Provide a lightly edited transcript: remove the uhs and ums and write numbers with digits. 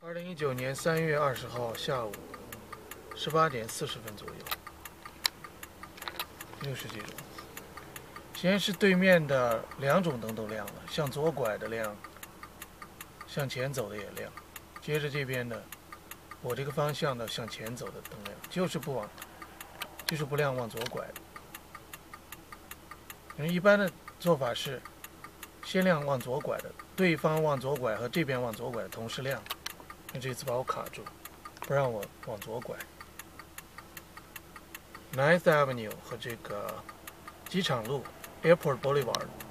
2019年3月20号下午18点40分左右，60几种。先是对面的2种灯都亮了，向左拐的亮，向前走的也亮。接着这边的，我这个方向的向前走的灯亮，就是不亮往左拐的。一般的做法是，先亮往左拐的，对方往左拐和这边往左拐的同时亮。那这次把我卡住，不让我往左拐。9th Avenue 和这个机场路 Airport Boulevard